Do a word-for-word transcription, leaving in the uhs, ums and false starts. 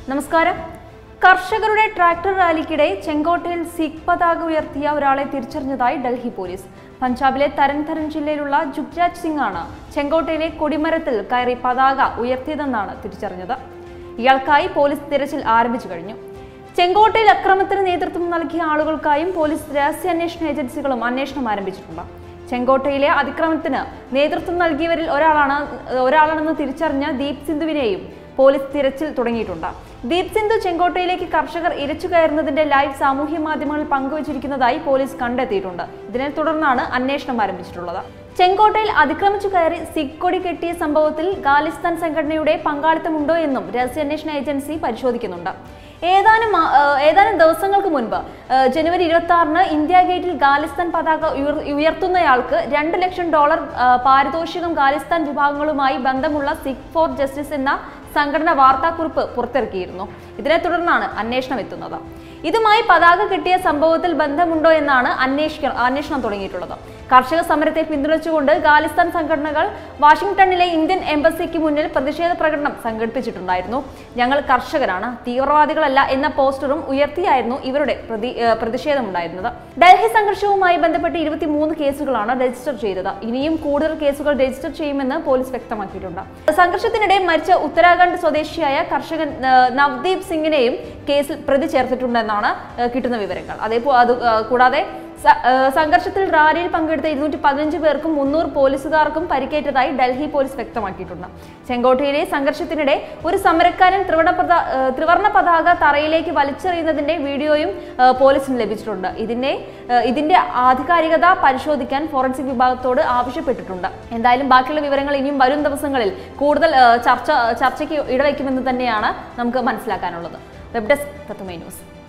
നമസ്കാരം. കർഷകരുടെ ട്രാക്ടർ റാലിക്കിടെ ചെങ്കോട്ടയിൽ സിഖ് പതാക ഉയർത്തിയ ഒരാളെ തിരിച്ചറിഞ്ഞതായി ഡൽഹി പോലീസ്. പഞ്ചാബിലെ തരൻ തരൻ ജില്ലയിലുള്ള ജുഗ്രാജ് സിംഗ് ആണ് ചെങ്കോട്ടയിലെ കൊടിമരത്തിൽ കയറി പതാക ഉയർത്തിയതെന്നാണ് തിരിച്ചറിഞ്ഞത്. ഇയാൾക്കായി പോലീസ് തിരച്ചിൽ ആരംഭിച്ചു കഴിഞ്ഞു. ചെങ്കോട്ടയിൽ അക്രമത്തിന് നേതൃത്വം നൽകിയ ആളുകൾക്കായും പോലീസ് രഹസ്യാന്വേഷണ ഏജൻസികളും അന്വേഷണം ആരംഭിച്ചിട്ടുണ്ട്. ചെങ്കോട്ടയിലെ അതിക്രമത്തിന് നേതൃത്വം നൽകിയവരിൽ ഒരാളാണ് ഒരാളാണെന്ന് തിരിച്ചറിഞ്ഞ ദീപ് സിന്ധുവിനെയും പോലീസ് തിരച്ചിൽ തുടങ്ങിയിട്ടുണ്ട്. ദീപ് സിന്ധു ചെങ്കോട്ടയിലേക്ക് കർഷകർ ഇരച്ചു കയറുന്നതിന്റെ ലൈവ് സാമൂഹ്യ മാധ്യമങ്ങളിൽ പങ്കുവച്ചിരിക്കുന്നതായി പോലീസ് കണ്ടെത്തിയിട്ടുണ്ട്. ഇതിനെ തുടർന്നാണ് അന്വേഷണം ആരംഭിച്ചിട്ടുള്ളത്. ചെങ്കോട്ടയിൽ അതിക്രമിച്ചു കയറി സിഖ് കൊടി കെട്ടിയ സംഭവത്തിൽ ഖാലിസ്ഥാൻ സംഘടനയുടെ പങ്കാളിത്തമുണ്ടോ എന്നും രഹസ്യാന്വേഷണ ഏജൻസി പരിശോധിക്കുന്നുണ്ട്. ഏതാനും ഏതാനും ദിവസങ്ങൾക്ക് മുൻപ് ജനുവരി ഇരുപത്തി ആറിന് ഇന്ത്യ ഗേറ്റിൽ ഖാലിസ്ഥാൻ പതാക ഉയർത്തുന്നയാൾക്ക് രണ്ട് ലക്ഷം ഡോളർ പാരിതോഷികം ഖാലിസ്ഥാൻ വിഭാഗങ്ങളുമായി ബന്ധമുള്ള സിഖ് ഫോർ ജസ്റ്റിസ് എന്ന സംഘടന വാർത്താക്കുറിപ്പ് പുറത്തിറക്കിയിരുന്നു. ഇതിനെ തുടർന്നാണ് അന്വേഷണം എത്തുന്നത്. ഇതുമായി പതാക കെട്ടിയ സംഭവത്തിൽ ബന്ധമുണ്ടോ എന്നാണ് അന്വേഷിക്ക അന്വേഷണം തുടങ്ങിയിട്ടുള്ളത്. കർഷക സമരത്തെ പിന്തുണച്ചുകൊണ്ട് ഖാലിസ്ഥാൻ സംഘടനകൾ വാഷിംഗ്ടണിലെ ഇന്ത്യൻ എംബസിക്ക് മുന്നിൽ പ്രതിഷേധ പ്രകടനം സംഘടിപ്പിച്ചിട്ടുണ്ടായിരുന്നു. ഞങ്ങൾ കർഷകരാണ്, തീവ്രവാദികളല്ല എന്ന പോസ്റ്ററും ഉയർത്തിയായിരുന്നു ഇവരുടെ പ്രതി പ്രതിഷേധമുണ്ടായിരുന്നത്. ഡൽഹി സംഘർഷവുമായി ബന്ധപ്പെട്ട് ഇരുപത്തിമൂന്ന് കേസുകളാണ് രജിസ്റ്റർ ചെയ്തത്. ഇനിയും കൂടുതൽ കേസുകൾ രജിസ്റ്റർ ചെയ്യുമെന്ന് പോലീസ് വ്യക്തമാക്കിയിട്ടുണ്ട്. സംഘർഷത്തിനിടെ മരിച്ച ഉത്തരാഖണ്ഡ് സ്വദേശിയായ കർഷകൻ നവദീപ് സിംഗിനെയും കേസിൽ പ്രതി ചേർത്തിട്ടുണ്ടെന്നാണ് കിട്ടുന്ന വിവരങ്ങൾ. അതേപോലെ അത് കൂടാതെ സംഘർഷത്തിൽ റാലിയിൽ പങ്കെടുത്ത ഇരുന്നൂറ്റി പതിനഞ്ച് പേർക്കും മുന്നൂറ് പോലീസുകാർക്കും പരിക്കേറ്റതായി ഡൽഹി പോലീസ് വ്യക്തമാക്കിയിട്ടുണ്ട്. ചെങ്കോട്ടയിലെ സംഘർഷത്തിനിടെ ഒരു സമരക്കാരൻ ത്രിവർണ ത്രിവർണ പതാക തറയിലേക്ക് വലിച്ചെറിയുന്നതിന്റെ വീഡിയോയും പോലീസിന് ലഭിച്ചിട്ടുണ്ട്. ഇതിന്റെ ഇതിന്റെ ആധികാരികത പരിശോധിക്കാൻ ഫോറൻസിക് വിഭാഗത്തോട് ആവശ്യപ്പെട്ടിട്ടുണ്ട്. എന്തായാലും ബാക്കിയുള്ള വിവരങ്ങൾ ഇനിയും വരും ദിവസങ്ങളിൽ കൂടുതൽ ചർച്ച ചർച്ചയ്ക്ക് ഇടവയ്ക്കുമെന്ന് തന്നെയാണ് നമുക്ക് മനസ്സിലാക്കാനുള്ളത്. Web desk Tatwamayi news.